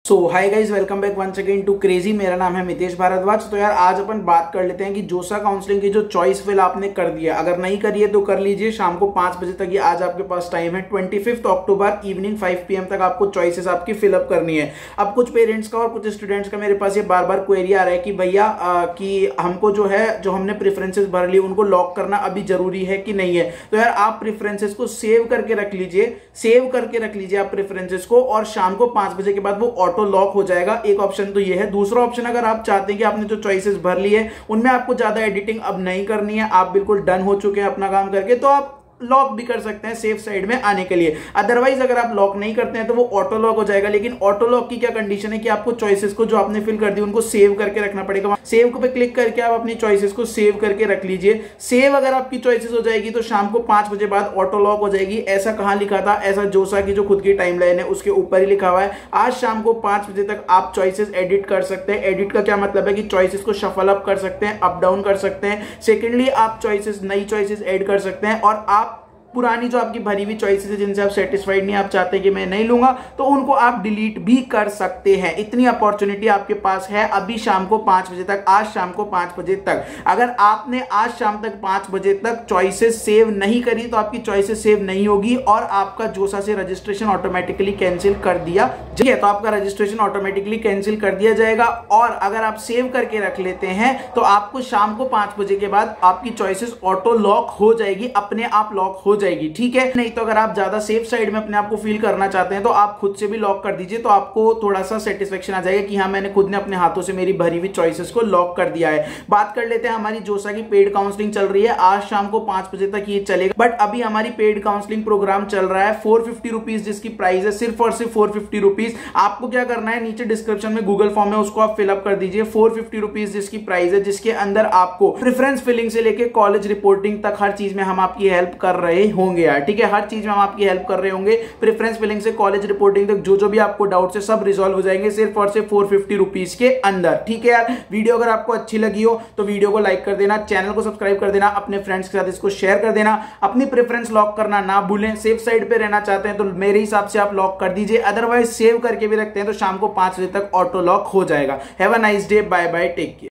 So hi guys, welcome back once again to crazy. मेरा नाम है मितेश भारद्वाज। तो यार आज अपन बात कर लेते हैं कि जोसा काउंसलिंग की जो चॉइस फिल आपने कर दिया, अगर नहीं करी है तो कर लीजिए। शाम को 5 बजे तक, ये आज आपके पास टाइम है। 25 अक्टूबर इवनिंग 5 PM तक आपको चॉइसेस आपकी फिलअप करनी है। अब कुछ पेरेंट्स का और कुछ स्टूडेंट्स का मेरे पास ये बार बार क्वेरी आ रहा है कि भैया कि हमको जो है, जो हमने प्रेफरेंसेस भर ली उनको लॉक करना अभी जरूरी है कि नहीं है। तो यार आप प्रेफरेंसेस को सेव करके रख लीजिए, आप प्रेफरेंसेस को, और शाम को 5 बजे के बाद वो ऑटो लॉक हो जाएगा। एक ऑप्शन तो ये है। दूसरा ऑप्शन, अगर आप चाहते हैं कि आपने जो चॉइसेस भर ली है उनमें आपको ज्यादा एडिटिंग अब नहीं करनी है, आप बिल्कुल डन हो चुके हैं अपना काम करके, तो आप लॉक भी कर सकते हैं सेफ साइड में आने के लिए। अदरवाइज अगर आप लॉक नहीं करते हैं तो वो ऑटो लॉक हो जाएगा। लेकिन ऑटो लॉक की क्या कंडीशन है कि आपको चॉइसेस को जो आपने फिल कर दी उनको सेव करके रखना पड़ेगा। सेव पे क्लिक करके आप अपनी चॉइसेस को सेव करके रख लीजिए। सेव अगर आपकी चॉइसेस हो जाएगी तो शाम को 5 बजे बाद ऑटो लॉक हो जाएगी। ऐसा कहां लिखा था? ऐसा जोसा की जो खुद की टाइमलाइन है उसके ऊपर ही लिखा हुआ है। आज शाम को 5 बजे तक आप चॉइसेस एडिट कर सकते हैं। एडिट का क्या मतलब है कि चॉइसेस को शफल अप कर सकते हैं, अप डाउन कर सकते हैं। सेकेंडली, आप चॉइसेस, नई चॉइसेस ऐड कर सकते हैं, और आप पुरानी जो आपकी भरी हुई चॉइसेस है जिनसे आप सेटिस्फाइड नहीं, आप चाहते हैं कि मैं नहीं लूंगा, तो उनको आप डिलीट भी कर सकते हैं। इतनी अपॉर्चुनिटी आपके पास है अभी शाम को 5 बजे तक, आज शाम को 5 बजे तक। अगर आपने आज शाम तक 5 बजे तक चॉइसेस सेव नहीं करी तो आपकी चॉइसेस सेव नहीं होगी और आपका जोसा से रजिस्ट्रेशन ऑटोमेटिकली कैंसिल कर दिया जाएगा। तो आपका रजिस्ट्रेशन ऑटोमेटिकली कैंसिल कर दिया जाएगा। और अगर आप सेव करके रख लेते हैं तो आपको शाम को 5 बजे के बाद आपकी चॉइसेस ऑटो लॉक हो जाएगी, अपने आप लॉक हो जाएगी, ठीक है। नहीं तो अगर आप ज्यादा सेफ साइड में अपने आप को फील करना चाहते हैं तो आप खुद से भी लॉक कर दीजिए, तो आपको थोड़ा सा सेटिस्फेक्शन आ जाएगा कि हाँ, मैंने खुद ने अपने हाथों से मेरी भरी हुई चॉइसेस को लॉक कर दिया है। बात कर लेते हैं, हमारी जोसा की पेड काउंसलिंग चल रही है। आज शाम को 5 बजे तक ये चलेगा, बट अभी हमारी पेड काउंसलिंग प्रोग्राम चल रहा है 450 रुपीज, जिसकी प्राइस है सिर्फ और सिर्फ 450 रुपीज। आपको क्या करना है, नीचे डिस्क्रिप्शन में गूगल फॉर्म है, उसको आप फिलअप कर दीजिए। 450 रुपीज जिसकी प्राइस है, जिसके अंदर आपको प्रेफरेंस फिलिंग से लेकर कॉलेज रिपोर्टिंग तक हर चीज में हम आपकी हेल्प कर रहे होंगे यार, ठीक है। हर चीज में हम आपकी हेल्प कर रहे होंगे। प्रेफरेंस फिलिंग से कॉलेज रिपोर्टिंग तक जो भी आपको डाउट है सब रिजॉल्व हो जाएंगे सिर्फ और सिर्फ 450 रुपीज के अंदर, ठीक है यार। वीडियो अगर आपको अच्छी लगी हो तो वीडियो को लाइक कर देना, चैनल को सब्सक्राइब कर देना, अपने फ्रेंड्स के साथ इसको शेयर कर देना। अपनी प्रेफरेंस लॉक करना ना भूलें। सेफ साइड पे रहना चाहते हैं तो मेरे हिसाब से आप लॉक कर दीजिए, अदरवाइज सेव करके भी रखते हैं तो शाम को 5 बजे तक ऑटो लॉक हो जाएगा। Have a nice day, bye bye, take care.